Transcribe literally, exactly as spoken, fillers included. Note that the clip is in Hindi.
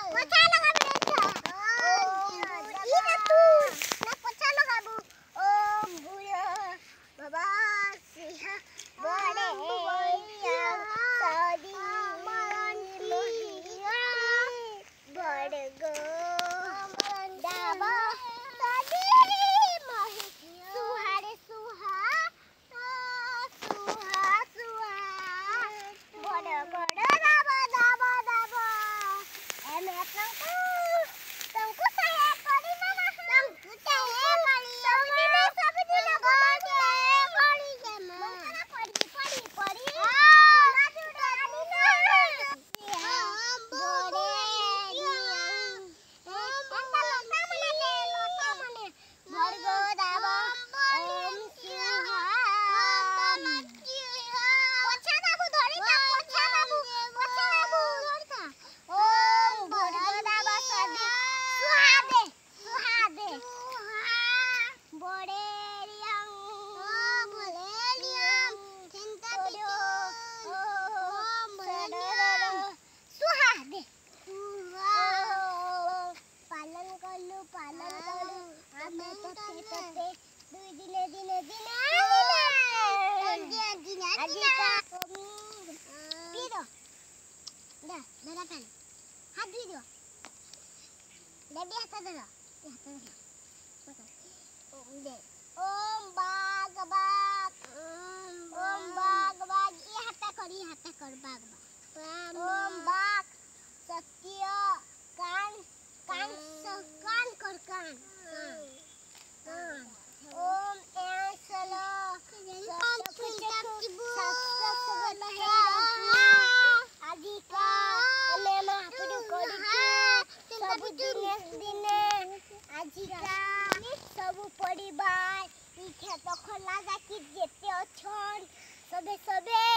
पोछा लगाबे ई ना तू ना पोछा लगाबू ओम भूया बाबा सिंहा बड़े सादी मोहिया बड़ गो दावा सादी मोहि सुहारे सुहा सुहा सुहा बड़ बड़ दावा दावा दावा एमे तंकु तंकु सहे करी ना ना तंकु सहे करी सौनी ने सब दिन गोदे करी जे मन पड़ी पड़ी पड़ी ना जुड़ानी ना बड़े अंता लोटा मने ले लोटा मने बड़ गो दावा ओम सुहा पोछा दाबू धरी का पोछा दाबू पोछा दाबू धरी का ओम बड़ गो दावा सदी सुहा दे सुहा दे बड़े रियम ओ बड़े रियम चिंता पियो ओम बड़ सुहा दे पालन करलु पालन करलु आमे तते तते दुई दिने दिने दिने दिने आजी का पीरो दा मेरा कान हाथ धुई दो ले भी हाथ दे दो हाथ दे दे ओम बाग बाग ओम बाग बाग ये हाथ कर ये हाथ कर बाग बाग ओम बाग सत्य कान कान कान कर कान कान ओम ऐसलो ओम आदि का ने महापुरु कोडी सब दिने दिने आजि का सब परिवार इथे तो खोला जाकी जेते अछन सबे सबे